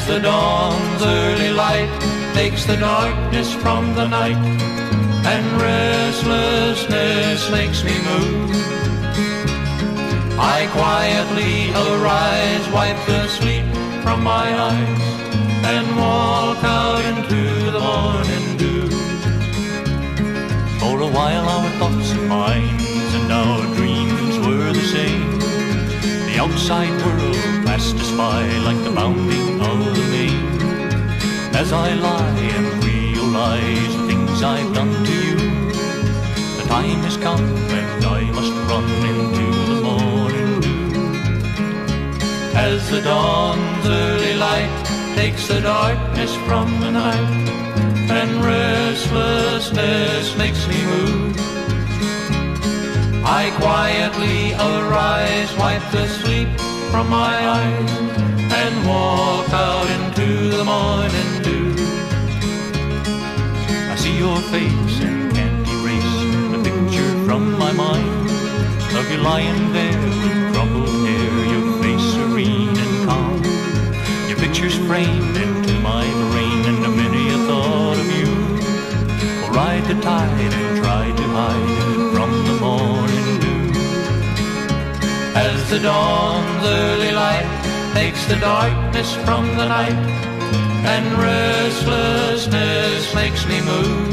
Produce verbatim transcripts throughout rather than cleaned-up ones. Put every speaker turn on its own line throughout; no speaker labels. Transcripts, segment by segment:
the dawn's early light takes the darkness from the night, and restlessness makes me move, I quietly arise, wipe the sleep from my eyes, and walk out into the morning dew. For a while our thoughts and minds and our dreams were the same. The outside world passed us by like the bounding of the main. As I lie and realize the things I've done to you, the time has come and I must run into the morning dew. As the dawn's early light takes the darkness from the night, and restlessness makes me move, I quietly arise, wipe the sleep from my eyes, and walk out into the morning dew. I see your face and can't erase the picture from my mind of you lying there with crumpled hair, your face serene and calm. Your picture's framed into my brain, and a many a thought of you will ride the tide and try to hide from the morning dew. As the dawn's early light takes the darkness from the night, and restlessness makes me move,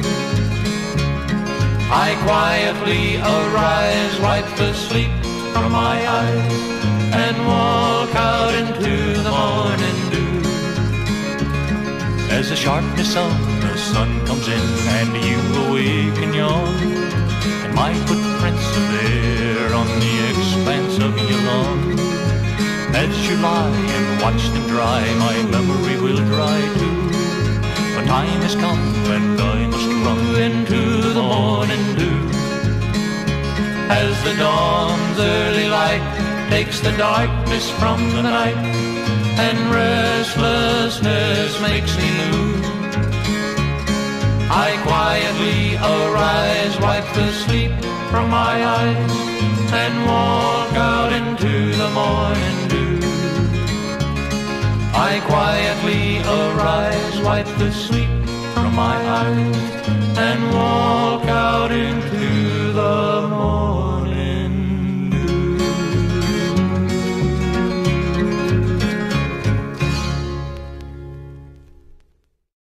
I quietly arise, wipe the sleep from my eyes, and walk out into the morning dew. As the sharpness of the sun comes in and you awaken yawn, and my footprints are there on the expanse of your lawn, as you lie and watch them dry, my memory will dry too. But time has come and I must run into the morning dew. As the dawn's early light takes the darkness from the night, and restlessness makes me move, I quietly arise, wipe the sleep from my eyes, and walk out into the morning dew. I quietly arise, wipe the sleep from my eyes,